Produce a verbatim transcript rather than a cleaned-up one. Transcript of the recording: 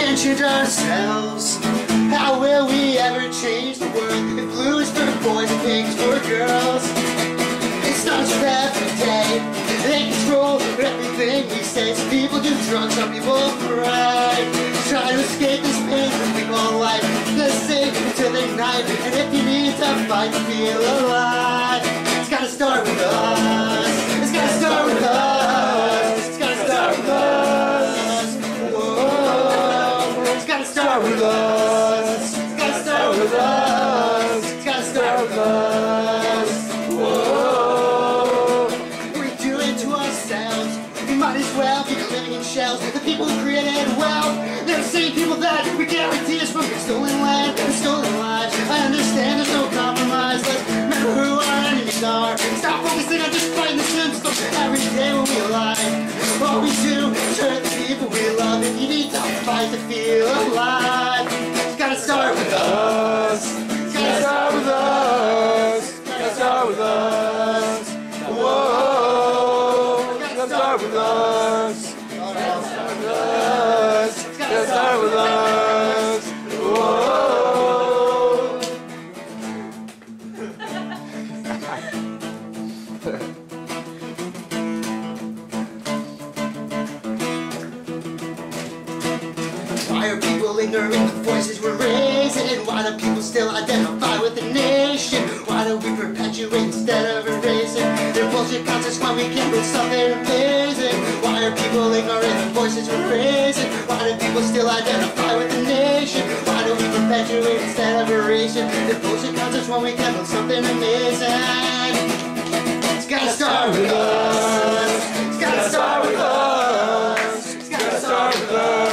change ourselves. How will we ever change the world if blue is for boys and pink is for girls? It starts with every day. They control everything we say. Some people do drugs, some people cry, try to escape this pain that we call life. Let's save until they night. And if you need to fight to feel alive, it's gotta start with us. It's gotta start with us. It's gotta start with us. Whoa. It's gotta start with us. It's gotta start with us. It's gotta start with us. Whoa. We do it to ourselves. We might as well be living in shells. The people who created wealth, they're the same people that we guarantee us from stolen land and stolen lives. I understand there's no compromise. Let's remember who our enemies are. Stop focusing on just fighting the system every day when we alive. All we do is hurt the people we love. If you need to fight to feel alive, it's gotta start with us. It's gotta start with us. It's gotta start with us. Whoa. It's gotta start with us. It's gotta start with us. It's gotta start with us. Whoa. Why are people ignoring the voices we're raising? Why do people still identify with the nation? Why do we perpetuate instead of erasing their bullshit concepts when we can build something amazing? Why are people ignoring the voices we're raising? Why do people still identify with the nation? Why do we perpetuate instead of erasing their bullshit concepts when we can build something amazing? It's gotta start with us. It's gotta start with us. It's gotta start with us.